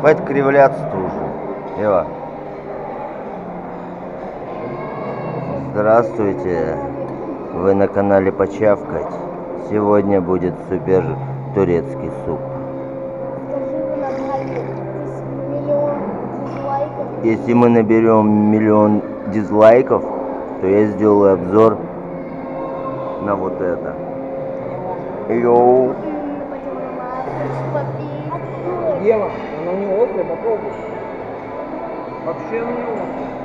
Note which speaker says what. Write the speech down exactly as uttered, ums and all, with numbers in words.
Speaker 1: Хватит кривляться уже. Ева. Здравствуйте. Вы на канале Почавкать. Сегодня будет супер турецкий суп. Если мы наберем миллион дизлайков, то я сделаю обзор на вот это. Йоу.
Speaker 2: Ева, она не острая, попробуй. Вообще она не острая.